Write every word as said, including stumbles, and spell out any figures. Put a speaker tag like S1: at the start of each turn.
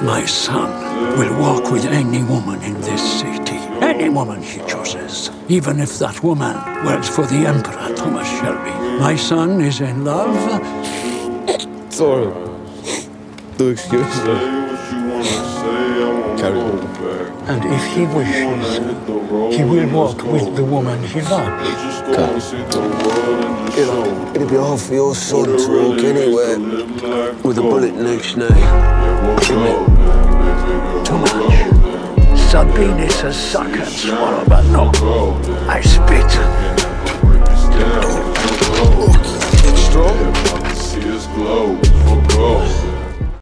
S1: My son will walk with any woman in this city. Any woman he chooses. Even if that woman works for the Emperor Thomas Shelby. My son is in love.
S2: Sorry. Do excuse me. Carry on.
S1: And if he wishes, he will walk with the woman he loves.
S3: You know, it'd be hard for your son to walk anywhere with a bullet in each knee.
S1: Too much. Sabine is a suck and swallow, but no. I spit.
S3: It's strong.
S4: See us glow,